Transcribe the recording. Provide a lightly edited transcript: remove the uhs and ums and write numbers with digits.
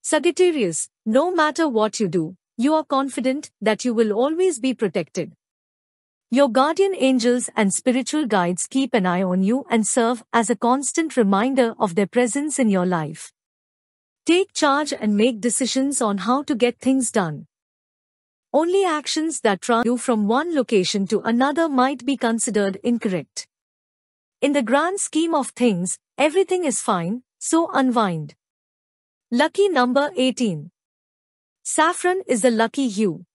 Sagittarius, no matter what you do, you are confident that you will always be protected. Your guardian angels and spiritual guides keep an eye on you and serve as a constant reminder of their presence in your life. Take charge and make decisions on how to get things done. Only actions that transfer you from one location to another might be considered incorrect. In the grand scheme of things, everything is fine, so unwind. Lucky number 18. Saffron is the lucky hue.